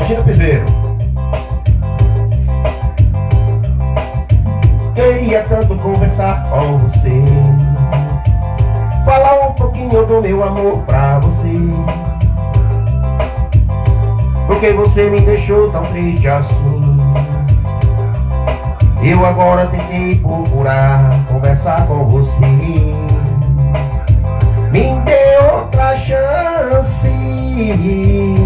Regina Piseiro. Queria tanto conversar com você, falar um pouquinho do meu amor pra você, porque você me deixou tão triste assim. Eu agora tentei procurar conversar com você. Me dê outra chance.